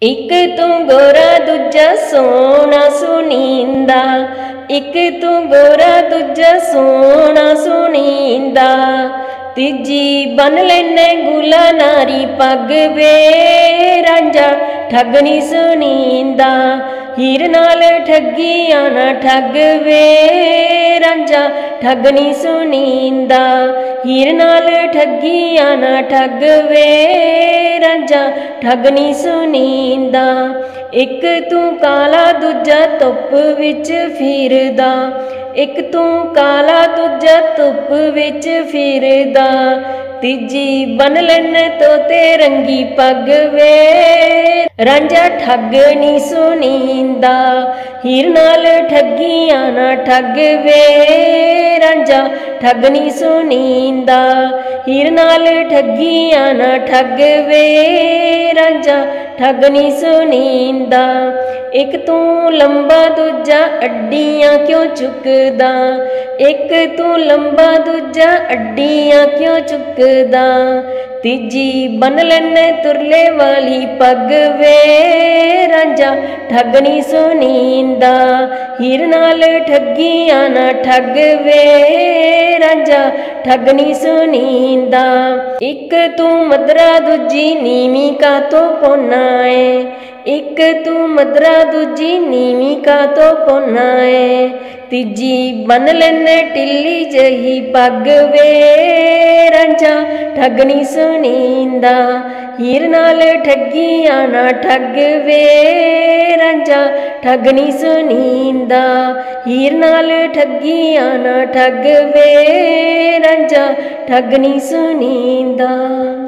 एक तू गोरा दूजा सोना सुनींदा, एक तू गोरा दूजा सोना सुनींदा। तीजी बन लेने गुला नारी पग वे रांझा ठग नी सुनींदा। हीर नाल ठगिया ना ठग वे रांझा ठग नी सुनींदा। हीर नाल ठगिया ना ठग वे रांझा ठग नी सुनींदा। एक तू काला दूजा धुप विच फिरदा, एक तू काला दूजा धुप विच फिरदा। तीजी बन लेने तोते रंगी पग वे रांझा ठग नी सुनींदा। हीर नाल ठगिया ना ठग वे रांझा ठग नी सुनींदा। हीर नाल ठगिया ना ठग वे रांझा ठग नी सुनींदा। एक तू लंबा दूजा अड्डियां क्यों चुकदा, एक तू लंबा दूजा अड्डियां क्यों चुकदा। तीजी बन लेने तुरले वाली पग वे रांझा ठग नी सुनींदा। हीर नाल ठगिया ना ठग वे रांझा ठग नी सुनींदा। एक तू मदरा दूजी नीवी का तो पौना है, एक तू मदरा दूजी नीवी का तो पौना है। तीजी बन लेने टिल्ली जही पग वे रांझा ठग नी सुनींदा। हीर नाल ठगिया ना ठग वे रांझा ठग नी सुनींदा। हीर नाल ठगिया ना ठग वे रांझा ठग नी सुनींदा।